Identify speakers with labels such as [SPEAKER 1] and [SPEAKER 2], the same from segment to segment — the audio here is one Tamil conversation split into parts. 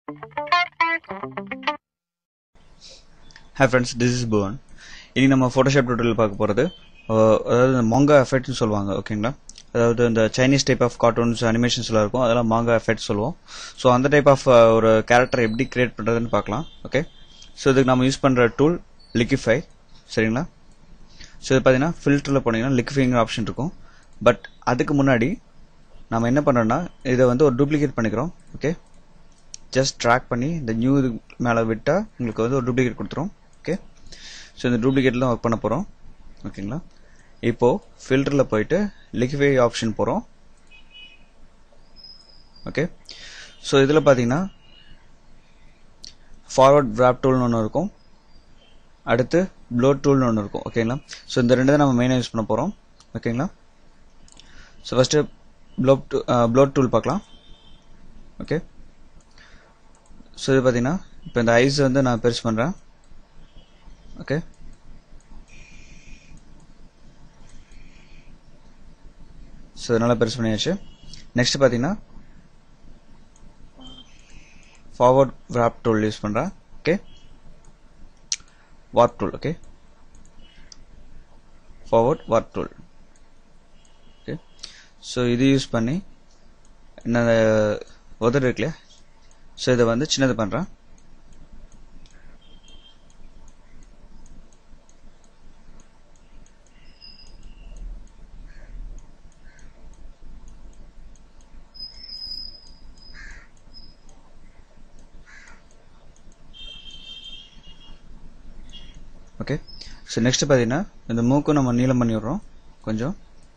[SPEAKER 1] Hi friends, this is Bhuvan. இனி நம்ம Photoshop tutorial பார்க்க போறது அதாவது மாங்கா எஃபெக்ட்னு சொல்லுவாங்க. ஓகேங்களா? அதாவது இந்த சைனீஸ் டைப் ஆஃப் கார்ட்டூன்ஸ் அனிமேஷன்ஸ்லாம் இருக்கும், அதெல்லாம் மாங்கா எஃபெக்ட் சொல்லுவோம். ஸோ அந்த டைப் ஆஃப் ஒரு கேரக்டர் எப்படி கிரியேட் பண்றதுன்னு பார்க்கலாம். ஓகே, ஸோ இதுக்கு நம்ம யூஸ் பண்ற டூல் லிக்விஃபை. சரிங்களா? ஸோ இது பார்த்தீங்கன்னா ஃபில்டரில் போனீங்கன்னா லிக்விஃபைங்கிற ஆப்ஷன் இருக்கும். பட் அதுக்கு முன்னாடி நம்ம என்ன பண்ணுறோம்னா இதை வந்து ஒரு டூப்ளிகேட் பண்ணிக்கிறோம். ஓகே, ஜஸ்ட் ட்ராக் பண்ணி இந்த நியூ இது மேலே விட்டால் உங்களுக்கு வந்து ஒரு டூப்ளிகேட் கொடுத்துரும். ஓகே, ஸோ இந்த டூப்ளிகேட்டில் ஒர்க் பண்ண போகிறோம். ஓகேங்களா? இப்போது ஃபில்டரில் போயிட்டு லிக்விஃபை ஆப்ஷன் போகிறோம். ஓகே, ஸோ இதில் பார்த்தீங்கன்னா ஃபார்வர்ட் விராப் டூல்னு ஒன்று இருக்கும், அடுத்து ப்ளோ டூல்னு ஒன்று இருக்கும். ஓகேங்களா? ஸோ இந்த ரெண்டு தான் நம்ம மெயினாக யூஸ் பண்ண போகிறோம். ஓகேங்களா? ஸோ ஃபஸ்ட்டு ப்ளோ டூல் பார்க்கலாம். ஓகே, ஸோ இது பார்த்தீங்கன்னா இப்போ இந்த ஐஸ் வந்து நான் பெருசு பண்ணுறேன். ஓகே, ஸோ இதனால் பெருசு பண்ணியாச்சு. நெக்ஸ்ட் பார்த்தீங்கன்னா ஃபார்வர்ட் வார்ப் டூல் யூஸ் பண்ணுறேன். Okay, warp tool. Okay, forward warp tool. Okay, so இது யூஸ் பண்ணி என்ன உதறு இருக்குல்லையா, ஸோ இதை வந்து சின்னது பண்ணுறேன். ஓகே, ஸோ நெக்ஸ்ட் பார்த்தீங்கன்னா இந்த மூக்கும் நம்ம நீளம் பண்ணி விடுறோம் கொஞ்சம்.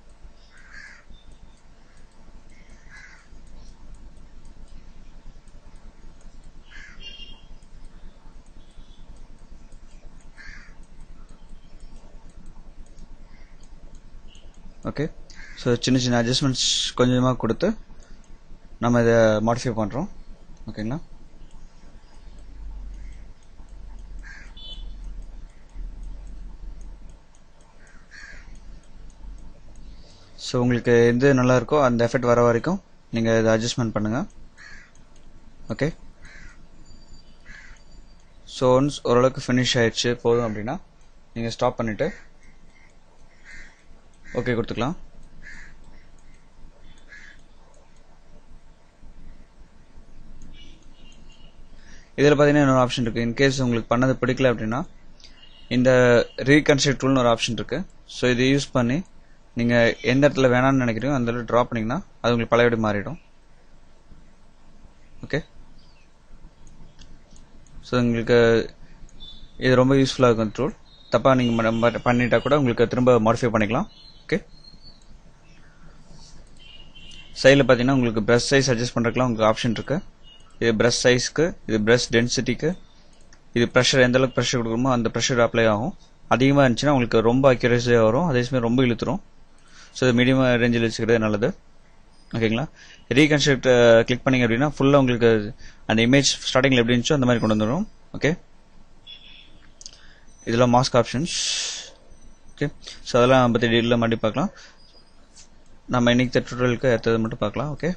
[SPEAKER 1] ஓகே, ஸோ சின்ன சின்ன அட்ஜஸ்ட்மெண்ட்ஸ் கொஞ்சமாக கொடுத்து நம்ம இதை மாடிஃபை பண்ணுறோம். ஓகேங்களா? ஸோ உங்களுக்கு எது நல்லா இருக்கோ அந்த எஃபெக்ட் வர வரைக்கும் நீங்கள் இதை அட்ஜஸ்ட்மெண்ட் பண்ணுங்கள். ஓகே, ஸோ ஒன்ஸ் ஓரளவுக்கு ஃபினிஷ் ஆயிடுச்சு போதும் அப்படின்னா நீங்கள் ஸ்டாப் பண்ணிவிட்டு ஓகே கொடுத்துக்கலாம். இதில் பார்த்தீங்கன்னா இன்னொரு ஆப்ஷன் இருக்குது. இன்கேஸ் உங்களுக்கு பண்ணது பிடிக்கல அப்படின்னா இந்த ரீகன்ஸ்ட்ரக்ட் டூல்னு ஒரு ஆப்ஷன் இருக்குது. ஸோ இதை யூஸ் பண்ணி நீங்கள் எந்த இடத்துல வேணாம்னு நினைக்கிறீங்க அந்த இடத்துல ட்ரா பண்ணிங்கன்னா அது உங்களுக்கு பழையபடி மாறிடும். ஓகே, ஸோ உங்களுக்கு இது ரொம்ப யூஸ்ஃபுல்லாக இருக்கும் டூல். தப்பாக நீங்கள் பண்ணிட்டா கூட உங்களுக்கு திரும்ப மாடிஃபை பண்ணிக்கலாம். ஓகே, சைடில் பார்த்தீங்கன்னா உங்களுக்கு ப்ரஷ் சைஸ் அட்ஜஸ்ட் பண்ணுறதுக்குலாம் உங்களுக்கு ஆப்ஷன் இருக்குது. இது ப்ரஷ் சைஸ்க்கு, இது ப்ரஷ் டென்சிட்டிக்கு, இது ப்ரெஷர் எந்த அளவுக்கு ப்ரெஷர் கொடுக்குறோமோ அந்த ப்ரெஷர் அப்ளை ஆகும். அதிகமாக இருந்துச்சுன்னா உங்களுக்கு ரொம்ப அக்யூரேசியாக வரும், அதே சமயம் ரொம்ப இழுத்துரும். ஸோ இது மீடியம் ரேஞ்சில் வச்சுக்கிறது நல்லது. ஓகேங்களா? ரீகன்ஸ்ட்ரக்ட் கிளிக் பண்ணிங்க அப்படின்னா ஃபுல்லாக உங்களுக்கு அந்த இமேஜ் ஸ்டார்டிங்கில் எப்படி இருந்துச்சோ அந்த மாதிரி கொண்டு வந்துடும். ஓகே, இதெல்லாம் மாஸ்க் ஆப்ஷன்ஸ். ஓகே, ஸோ அதெல்லாம் பற்றி டீட்டெயிலாக மாட்டி பார்க்கலாம். நம்ம இன்னைக்கு டுட்டோரியலுக்கு அடுத்தது மட்டும் பார்க்கலாம். ஓகே,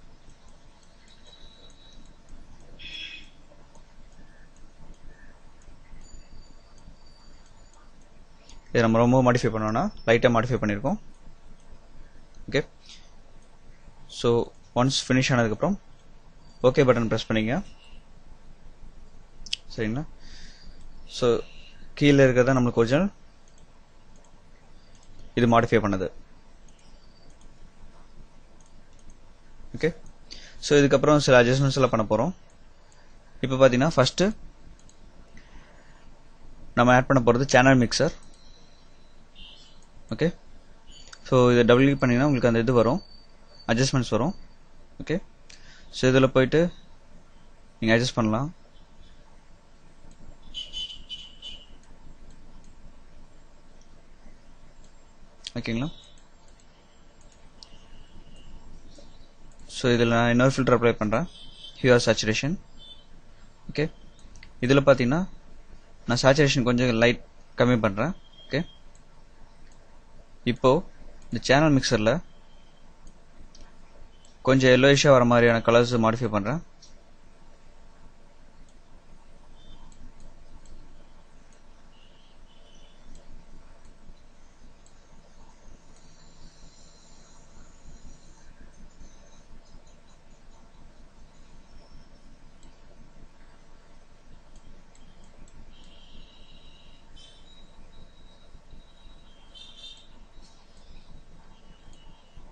[SPEAKER 1] இதை நம்ம ரொம்ப மாடிஃபை பண்ணோம்னா லைட்டாக மாடிஃபை பண்ணியிருக்கோம். ஓகே, ஸோ ஒன்ஸ் ஃபினிஷ் ஆனதுக்கப்புறம் ஓகே பட்டன் ப்ரெஸ் பண்ணிங்க. சரிங்களா? ஸோ கீழே இருக்கிறதா நம்மளுக்கு ஒரிஜினல், இது மாடிஃபை பண்ணது. ஓகே, ஸோ இதுக்கப்புறம் சில அட்ஜஸ்ட்மெண்ட்ஸ் எல்லாம் பண்ண போகிறோம். இப்போ பார்த்தீங்கன்னா ஃபஸ்ட்டு நம்ம ஆட் பண்ண போகிறது சேனல் மிக்சர். ஓகே, ஸோ இதை டபுள் கிளிக் பண்ணிங்கன்னா உங்களுக்கு அந்த இது வரும், அட்ஜஸ்ட்மெண்ட்ஸ் வரும். ஓகே, ஸோ இதில் போயிட்டு நீங்கள் அட்ஜஸ்ட் பண்ணலாம். ஓகேங்களா? ஸோ இதில் நான் இன்னொரு ஃபில்டர் அப்ளை பண்ணுறேன், ஹியூஆர் சேச்சுரேஷன். ஓகே, இதில் பார்த்தீங்கன்னா நான் சேச்சுரேஷன் கொஞ்சம் லைட் கம்மி பண்ணுறேன். ஓகே, இப்போது இந்த சேனல் மிக்சரில் கொஞ்சம் எல்லோயிஷாக வர மாதிரியான கலர்ஸ் மாடிஃபை பண்ணுறேன்.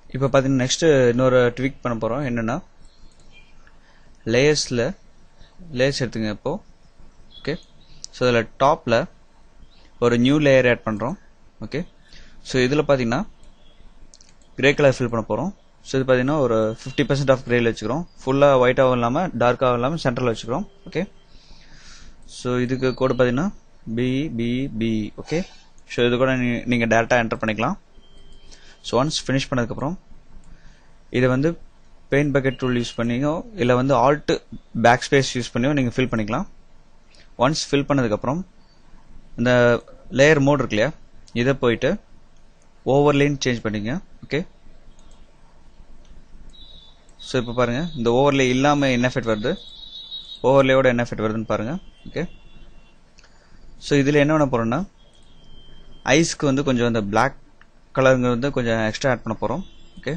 [SPEAKER 1] இப்போ பார்த்தீங்கன்னா நெக்ஸ்ட் இன்னொரு ட்விக் பண்ண போகிறோம். என்னென்னா லேயர்ஸ் எடுத்துங்க இப்போ. ஓகே, ஸோ அதில் டாப்பில் ஒரு நியூ லேயர் ஆட் பண்ணுறோம். ஓகே, ஸோ இதில் பார்த்தீங்கன்னா கிரே கலர் ஃபில் பண்ண போகிறோம். ஸோ இது பார்த்தீங்கன்னா ஒரு 50% ஆஃப் கிரேயில் வச்சுக்கிறோம். ஃபுல்லாக ஒயிட்டாகவும் இல்லாமல் டார்க்காகவும் இல்லாமல் சென்டரில் வச்சுக்கிறோம். ஓகே, ஸோ இதுக்கு கோடு பார்த்தீங்கன்னா BBB. ஓகே, ஸோ இது கூட நீங்கள் டேரெக்டாக என்டர் பண்ணிக்கலாம். ஸோ ஒன்ஸ் ஃபினிஷ் பண்ணதுக்கப்புறம் இதை வந்து பெயிண்ட் பக்கெட் டூல் யூஸ் பண்ணியோ இல்லை வந்து ஆல்ட் பேக் ஸ்பேஸ் யூஸ் பண்ணியோ நீங்கள் ஃபில் பண்ணிக்கலாம். ஒன்ஸ் ஃபில் பண்ணதுக்கப்புறம் இந்த லேயர் மோட் இருக்கு இல்லையா, இதை போயிட்டு ஓவர்லேன்னு சேஞ்ச் பண்ணிங்க. ஓகே, ஸோ இப்போ பாருங்கள் இந்த ஓவர்லே இல்லாமல் என்ன எஃபெக்ட் வருது, ஓவர்லேயோட என்ன எஃபெக்ட் வருதுன்னு பாருங்கள். ஓகே, ஸோ இதில் என்ன பண்ண போகிறோன்னா ஐஸ்க்கு வந்து கொஞ்சம் அந்த பிளாக் கலருங்க வந்து கொஞ்சம் எக்ஸ்ட்ரா ஆட் பண்ண போகிறோம். ஓகே,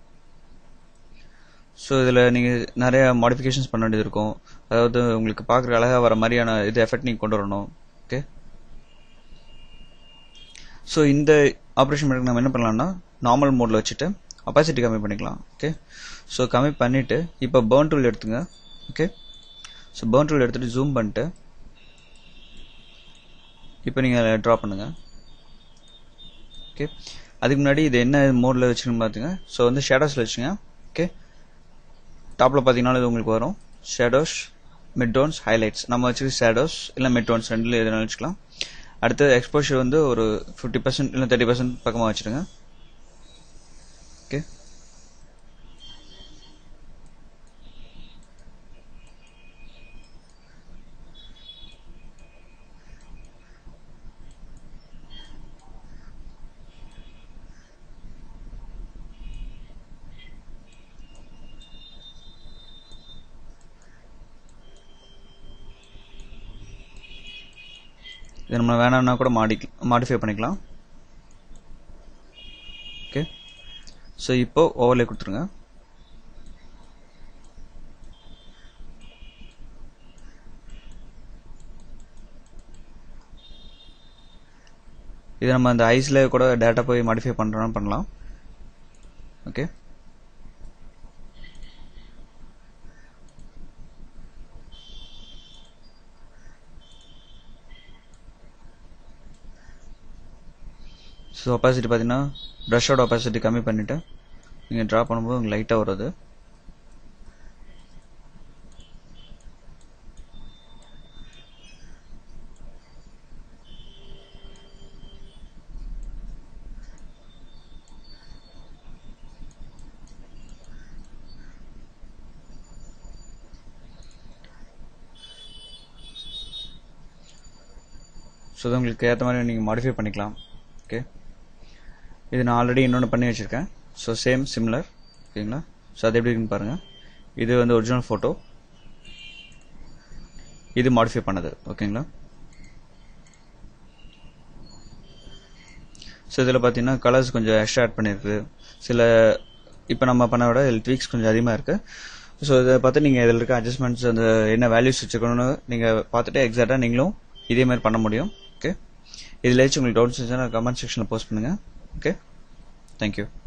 [SPEAKER 1] ஸோ இதில் நீங்கள் நிறைய மாடிஃபிகேஷன்ஸ் பண்ண வேண்டியது இருக்கும். அதாவது உங்களுக்கு பார்க்குற அழகாக வர மாதிரியான இது எஃபெக்ட் நீங்கள் கொண்டு வரணும். ஓகே, ஸோ இந்த ஆப்ரேஷன் பண்ணுறதுக்கு நம்ம என்ன பண்ணலாம்னா நார்மல் மோடில் வச்சுட்டு அப்பாசிட்டி கம்மி பண்ணிக்கலாம். ஓகே, ஸோ கம்மி பண்ணிவிட்டு இப்போ பர்ன் டூல் எடுத்துங்க. ஓகே, ஸோ பர்ன் டூல் எடுத்துகிட்டு ஜூம் பண்ணிட்டு இப்போ நீங்கள் ட்ரா பண்ணுங்கள். ஓகே, அதுக்கு முன்னாடி இது என்ன மோடில் வச்சுக்கணும்னு பார்த்துங்க. ஸோ வந்து ஷேடோஸில் வச்சுங்க. ஓகே, டாப்பில் பார்த்தீங்கன்னா இது உங்களுக்கு வரும் ஷேடோஸ், மிட் டோன்ஸ், ஹைலைட்ஸ். நம்ம வச்சுக்க ஷேடோஸ் இல்லை மிட் டோன்ஸ் ரெண்டுல எதுனாலும் வச்சுக்கலாம். அடுத்து எக்ஸ்போஷர் வந்து ஒரு 50% இல்லை 30% பக்கமாக வச்சுருங்க. ஓகே, இது நம்ம வேணாம்னா கூட மாடிஃபை பண்ணிக்கலாம். ஓகே, ஸோ இப்போ ஓவர்லே கொடுத்துருங்க. இது நம்ம அந்த ஐஸில் கூட டேட்டா போய் மாடிஃபை பண்ணுறோன்னா பண்ணலாம். ஓகே, ஸோ ஒப்பாசிட்டி பார்த்தீங்கன்னா ப்ரஷோட ஒப்பாசிட்டி கம்மி பண்ணிவிட்டு நீங்கள் ட்ரா பண்ணும்போது உங்களுக்கு லைட்டாக வருது. ஸோ அது உங்களுக்கு ஏற்ற மாதிரி நீங்கள் மாடிஃபை பண்ணிக்கலாம். ஓகே, இது நான் ஆல்ரெடி இன்னொன்று பண்ணி வச்சுருக்கேன். So same similar. ஓகேங்களா, ஸோ அது எப்படி இருக்குன்னு பாருங்கள். இது வந்து ஒரிஜினல் ஃபோட்டோ, இது மாடிஃபை பண்ணது. ஓகேங்களா, ஸோ இதில் பார்த்தீங்கன்னா கலர்ஸ் கொஞ்சம் எக்ஸ்ட்ரா ஆட் பண்ணியிருக்கு. சில இப்போ நம்ம பண்ண விட இதில் ட்வீக்ஸ் கொஞ்சம் அதிகமாக இருக்குது. ஸோ இதை பார்த்து நீங்கள் இதில் இருக்க அட்ஜஸ்ட்மெண்ட்ஸ் அந்த என்ன வேல்யூஸ் வச்சுக்கணும்னு நீங்கள் பார்த்துட்டு எக்ஸாக்டாக நீங்களும் இதே மாதிரி பண்ண முடியும். ஓகே, இதில் உங்களுக்கு டவுட்ஸ் இருந்துச்சுன்னா கமெண்ட் செக்ஷனில் போஸ்ட் பண்ணுங்கள். Okay, thank you.